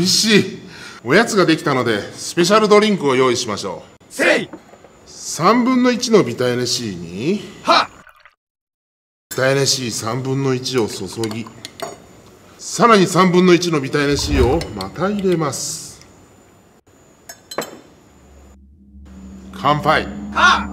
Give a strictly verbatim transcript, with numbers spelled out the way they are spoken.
美味しい。おやつができたのでスペシャルドリンクを用意しましょう。 せい。 さんぶんのいちのビタエネ C にはビタエネ シーさんぶんのいち を注ぎ、さらにさんぶんのいちのビタエネ C をまた入れます。乾杯。 は